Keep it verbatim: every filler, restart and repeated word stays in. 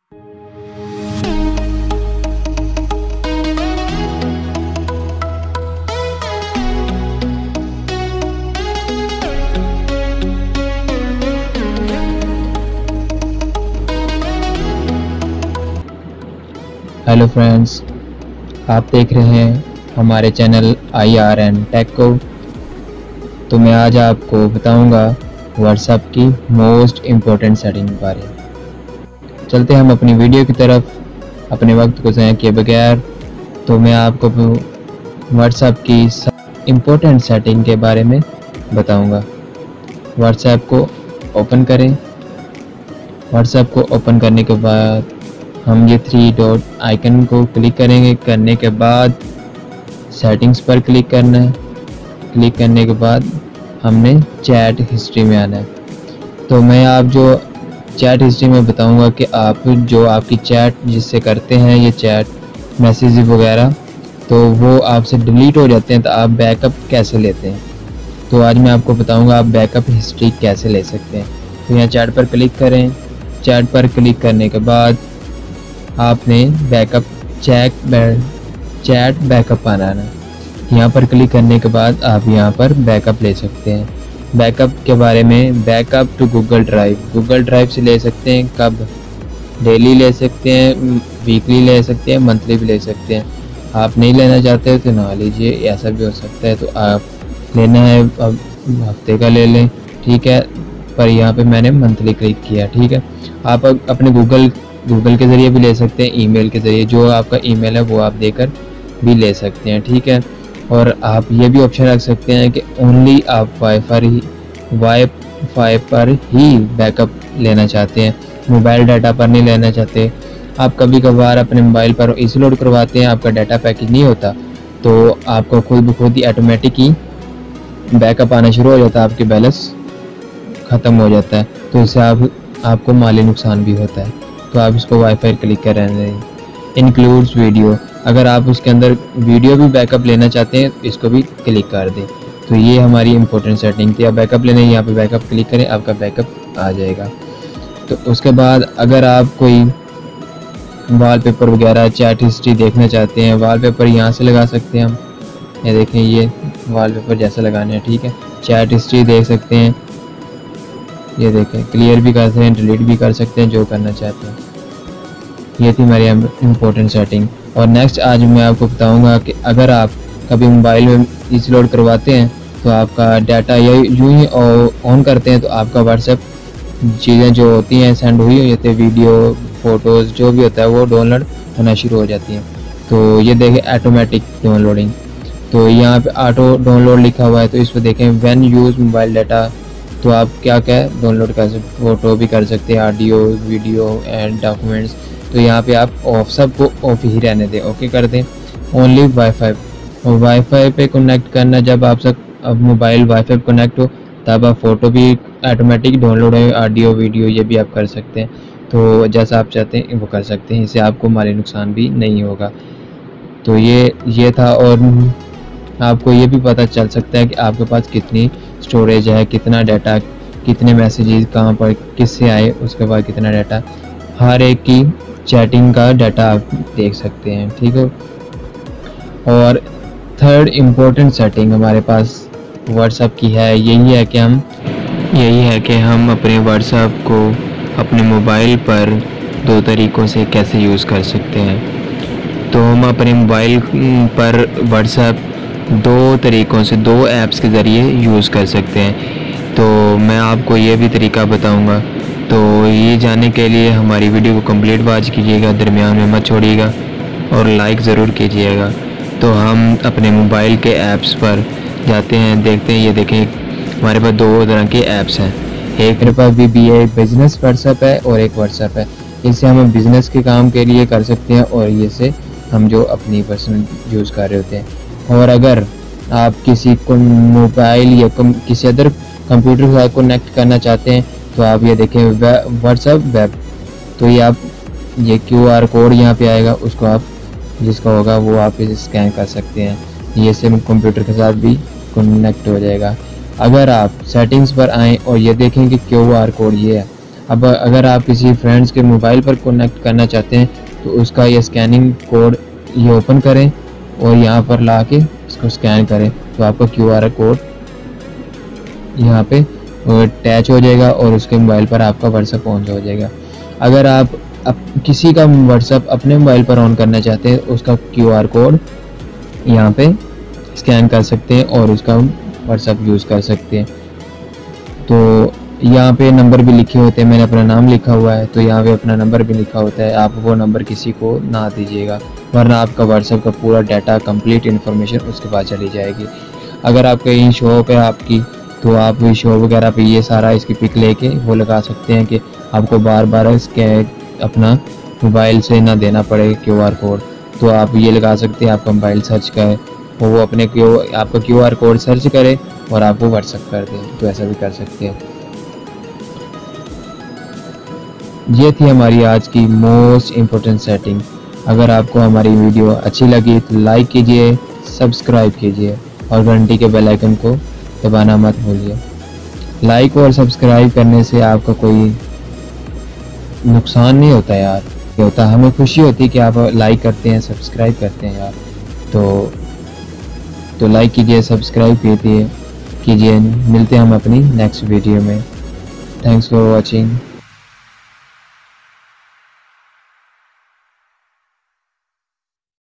Hello friends, आप देख रहे हैं हमारे channel I R N tech को। तो मैं आज आपको बताऊंगा व्हाट्सएप की मोस्ट इम्पोर्टेंट सेटिंग के बारे में। चलते हम अपनी वीडियो की तरफ, अपने वक्त को ज़ाया किए बगैर। तो मैं आपको व्हाट्सएप की इम्पोर्टेंट सेटिंग के बारे में बताऊंगा। व्हाट्सएप को ओपन करें। व्हाट्सएप को ओपन करने के बाद हम ये थ्री डॉट आइकन को क्लिक करेंगे। करने के बाद सेटिंग्स पर क्लिक करना है। क्लिक करने के बाद हमने चैट हिस्ट्री में आना है। तो मैं आप जो चैट हिस्ट्री में बताऊंगा कि आप जो आपकी चैट जिससे करते हैं ये चैट मैसेज वगैरह, तो वो आपसे डिलीट हो जाते हैं, तो आप बैकअप कैसे लेते हैं। तो आज मैं आपको बताऊंगा आप बैकअप हिस्ट्री कैसे ले सकते हैं। तो यहाँ चैट पर क्लिक करें। चैट पर क्लिक करने के बाद आपने बैकअप चैक चैट बैकअप आना है। यहाँ पर क्लिक करने के बाद आप यहाँ पर बैकअप ले सकते हैं। बैकअप के बारे में, backup to Google drive, Google drive से ले सकते हैं। कब? डेली ले सकते हैं, वीकली ले सकते हैं, मंथली भी ले सकते हैं। आप नहीं लेना चाहते तो ना लीजिए, ऐसा भी हो सकता है। तो आप लेना है अब हफ्ते का ले लें, ठीक है। पर यहाँ पे मैंने मंथली क्लिक किया, ठीक है। आप अपने गूगल गूगल के ज़रिए भी ले सकते हैं, ईमेल के ज़रिए, जो आपका ईमेल है वो आप देकर भी ले सकते हैं, ठीक है। और आप ये भी ऑप्शन रख सकते हैं कि ओनली आप वाईफाई ही वाईफाई पर ही बैकअप लेना चाहते हैं, मोबाइल डाटा पर नहीं लेना चाहते। आप कभी कभार अपने मोबाइल पर इसी लोड करवाते हैं, आपका डाटा पैकेज नहीं होता, तो आपको खुद ब खुद ही ऑटोमेटिक ही बैकअप आना शुरू हो जाता है, आपके बैलेंस ख़त्म हो जाता है। तो इससे आप आपको माली नुकसान भी होता है। तो आप इसको वाईफाई क्लिक कर रहे हैं। इंक्लूड्स वीडियो, अगर आप उसके अंदर वीडियो भी बैकअप लेना चाहते हैं तो इसको भी क्लिक कर दें। तो ये हमारी इंपॉर्टेंट सेटिंग थी। आप बैकअप लेने यहाँ पे बैकअप क्लिक करें, आपका बैकअप आ जाएगा। तो उसके बाद अगर आप कोई वॉलपेपर वगैरह चैट हिस्ट्री देखना चाहते हैं, वॉलपेपर यहाँ से लगा सकते हैं हम। ये देखें, ये वॉलपेपर जैसा लगाना है, ठीक है। चैट हिस्ट्री देख सकते हैं, ये देखें, क्लियर भी कर सकते हैं, डिलीट भी कर सकते हैं, जो करना चाहते हैं। ये थी हमारी इम्पोर्टेंट सेटिंग। और नेक्स्ट आज मैं आपको बताऊंगा कि अगर आप कभी मोबाइल में इस लोड करवाते हैं तो आपका डाटा ये यूँ ही ऑन करते हैं तो आपका व्हाट्सएप चीज़ें जो होती हैं सेंड हुई होती है, वीडियो फ़ोटोज़ जो भी होता है वो डाउनलोड होना शुरू हो जाती हैं। तो ये देखें ऑटोमेटिक डाउनलोडिंग, तो यहाँ पे ऑटो डाउनलोड लिखा हुआ है। तो इस पर देखें व्हेन यूज़ मोबाइल डाटा, तो आप क्या क्या डाउनलोड कर सकते, फ़ोटो भी कर सकते हैं, ऑडियो, वीडियो एंड डॉक्यूमेंट्स। तो यहाँ पे आप ऑफ सबको ऑफ ही रहने दें, ओके कर दें। ओनली वाईफाई, और वाईफाई पे कनेक्ट करना, जब आप सब अब मोबाइल वाईफाई कनेक्ट हो तब आप फ़ोटो भी ऑटोमेटिक डाउनलोड हो, ऑडियो वीडियो ये भी आप कर सकते हैं। तो जैसा आप चाहते हैं वो कर सकते हैं, इससे आपको माली नुकसान भी नहीं होगा। तो ये ये था। और आपको ये भी पता चल सकता है कि आपके पास कितनी स्टोरेज है, कितना डाटा, कितने मैसेजेस कहाँ पर किससे आए, उसके बाद कितना डाटा, हर एक की चैटिंग का डाटा आप देख सकते हैं, ठीक है। और थर्ड इम्पोर्टेंट सेटिंग हमारे पास व्हाट्सएप की है, यही है कि हम यही है कि हम अपने व्हाट्सएप को अपने मोबाइल पर दो तरीक़ों से कैसे यूज़ कर सकते हैं। तो हम अपने मोबाइल पर व्हाट्सएप दो तरीक़ों से, दो ऐप्स के ज़रिए यूज़ कर सकते हैं। तो मैं आपको ये भी तरीका बताऊंगा। तो ये जानने के लिए हमारी वीडियो को कंप्लीट वॉच कीजिएगा, दरमियान में मत छोड़िएगा और लाइक ज़रूर कीजिएगा। तो हम अपने मोबाइल के ऐप्स पर जाते हैं, देखते हैं। ये देखें हमारे पास दो तरह के ऐप्स हैं, एक मेरे पास B B A business WhatsApp है और एक व्हाट्सएप है। इससे हम बिज़नेस के काम के लिए कर सकते हैं और ये से हम जो अपनी पर्सनल यूज़ कर रहे होते हैं। और अगर आप किसी को मोबाइल या किसी अदर कंप्यूटर के साथ कनेक्ट करना चाहते हैं तो आप ये देखें व्हाट्सएप वेब। तो ये आप ये क्यू आर कोड यहाँ पे आएगा, उसको आप जिसका होगा वो आप इसे स्कैन कर सकते हैं, ये से कंप्यूटर के साथ भी कनेक्ट हो जाएगा। अगर आप सेटिंग्स पर आएँ और ये देखें कि क्यू आर कोड ये है, अब अगर आप किसी फ्रेंड्स के मोबाइल पर कनेक्ट करना चाहते हैं तो उसका ये स्कैनिंग कोड ये ओपन करें और यहाँ पर ला के इसको स्कैन करें तो आपका क्यू आर कोड यहाँ पे अटैच हो जाएगा और उसके मोबाइल पर आपका व्हाट्सएप ऑन हो जाएगा। अगर आप अप, किसी का व्हाट्सएप अपने मोबाइल पर ऑन करना चाहते हैं उसका क्यू आर कोड यहाँ पे स्कैन कर सकते हैं और उसका व्हाट्सएप यूज़ कर सकते हैं। तो यहाँ पे नंबर भी लिखे होते हैं, मैंने अपना नाम लिखा हुआ है तो यहाँ पे अपना नंबर भी लिखा होता है। आप वो नंबर किसी को ना दीजिएगा वरना आपका व्हाट्सएप का पूरा डाटा कंप्लीट इन्फॉर्मेशन उसके पास चली जाएगी। अगर आप कहीं शॉप है आपकी तो आप शॉप वगैरह पे ये सारा इसकी पिक लेके वो लगा सकते हैं कि आपको बार बार इसके अपना मोबाइल से ना देना पड़े क्यू आर कोड। तो आप ये लगा सकते हैं आपका मोबाइल सर्च का है और वो अपने क्यू आपका क्यू आर कोड सर्च करे और आपको व्हाट्सएप कर दे, तो ऐसा भी कर सकते हैं। ये थी हमारी आज की मोस्ट इम्पोर्टेंट सेटिंग। अगर आपको हमारी वीडियो अच्छी लगी तो लाइक कीजिए, सब्सक्राइब कीजिए और घंटी के बेल आइकन को दबाना मत भूलिए। लाइक और सब्सक्राइब करने से आपका कोई नुकसान नहीं होता यार, ये होता हमें खुशी होती है कि आप लाइक करते हैं, सब्सक्राइब करते हैं यार। तो तो लाइक कीजिए, सब्सक्राइब कीजिए कीजिए मिलते हैं हम अपनी नेक्स्ट वीडियो में। Thanks for watching.